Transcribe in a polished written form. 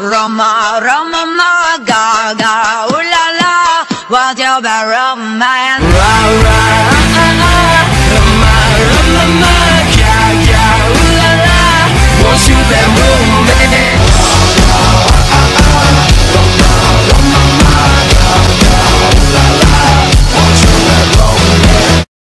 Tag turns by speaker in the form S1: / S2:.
S1: Roma, Roma, Gaga, ooh la la, what you be romance?